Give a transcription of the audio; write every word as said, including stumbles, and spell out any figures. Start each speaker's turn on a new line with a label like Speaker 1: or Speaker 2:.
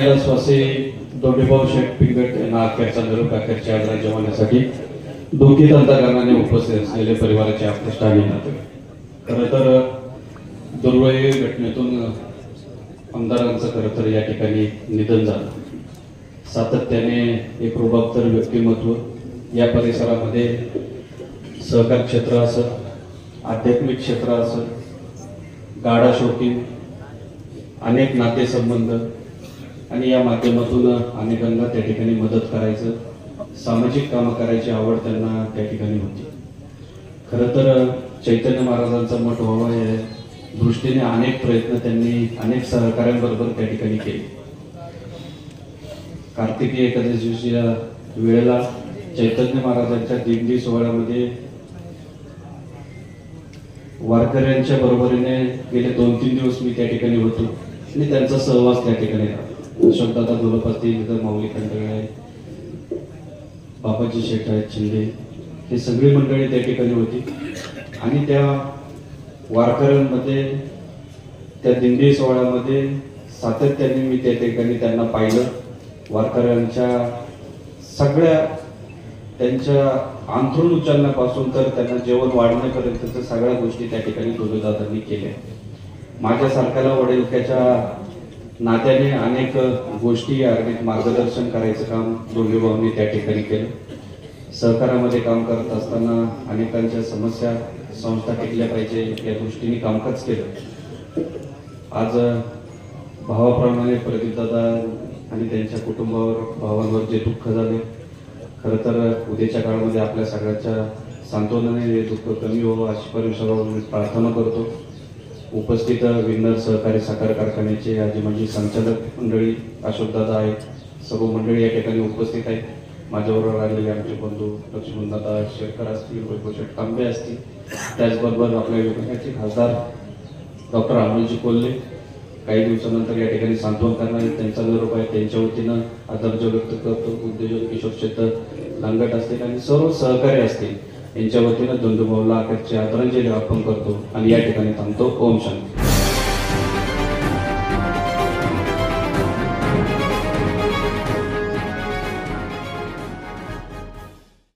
Speaker 1: कैलासवासी दोंडेभाऊ शेठ पिंगट यांना अखेरचा निरोप अखेरच्या आदरांजली वाहण्यासाठी दुःखित अंतकरणाने उपस्थित असलेले परिवाराचे आपत्तिष्ट आणि नातेवाईक। खरं तर दुर्दैवी घटनेतून आमदारांचं खरं तर या ठिकाणी निधन झालं। सातत्याने एक रुबाबदार व्यक्तिमत्व या परिसरामध्ये सहकार क्षेत्र असं, आध्यात्मिक क्षेत्र असं, गाडा शौकीन अनेक नातेसंबंध आणि या माध्यमातून अनेकांना त्या ठिकाणी मदत करायचं, सामाजिक कामं करायची आवड त्यांना त्या ठिकाणी होती। खरं तर चैतन्य महाराजांचा मठ व्हावा या दृष्टीने अनेक प्रयत्न त्यांनी अनेक सहकाऱ्यांबरोबर त्या ठिकाणी केले। कार्तिकी एकादशीच्या वेळेला चैतन्य महाराजांच्या दिंडी सोहळ्यामध्ये वारकऱ्यांच्या बरोबरीने गेले दोन तीन दिवस मी त्या ठिकाणी होतो आणि त्यांचा सहवास त्या ठिकाणी राहिला। अशोकदादा धुलप असतील, इथं माऊली खंडळे आहे, बाबाजी शेठ आहेत, शिंदे, हे सगळी मंडळी त्या ठिकाणी होती आणि त्या वारकऱ्यांमध्ये त्या दिंडी सोहळ्यामध्ये सातत्याने मी त्या ठिकाणी त्यांना पाहिलं। वारकऱ्यांच्या सगळ्या त्यांच्या अंथरूण उचलण्यापासून तर त्यांना जेवण वाढण्यापर्यंतच्या सगळ्या गोष्टी त्या ठिकाणी धुलदादांनी केल्या। माझ्यासारख्याला वडिलक्याच्या नात्याने अनेक गोष्टी अनेक मार्गदर्शन करायचं काम दोंडेभाऊंनी त्या ठिकाणी केलं। सहकारामध्ये काम करत असताना अनेकांच्या समस्या संस्था टिकल्या पाहिजे या दृष्टीने कामकाज केलं। आज भावाप्रमाणे प्रदीपदादा आणि त्यांच्या कुटुंबावर भावांवर जे दुःख झाले, खरं तर उद्याच्या काळामध्ये आपल्या सगळ्यांच्या सांत्वनाने हे दुःख कमी व्हावं अशी परमेश्वरावर मी प्रार्थना करतो। उपस्थित विन्नर सहकारी साखर कारखान्याचे आजी माजी संचालक मंडळी अशोकदादा आहेत, सर्व मंडळी या ठिकाणी उपस्थित आहेत। माझ्याबरोबर आलेले आमचे बंधू लक्ष्मणदादा शेरकर असतील, वैभव शेठ तांबे असतील, त्याचबरोबर आपल्या विभागाचे खासदार डॉक्टर अमोलजी कोल्हे काही दिवसानंतर या ठिकाणी सांत्वन करणार आहेत। त्यांचा निरोप आहे, त्यांच्या वतीनं आदर व्यक्त करतो। उद्योजक किशोर शेठ लांगट असतील आणि सर्व सहकारी असतील यांच्या वतीनं दोंडेभाऊला अखेरची आदरांजली अर्पण करतो आणि या ठिकाणी थांबतो। ओम शांती।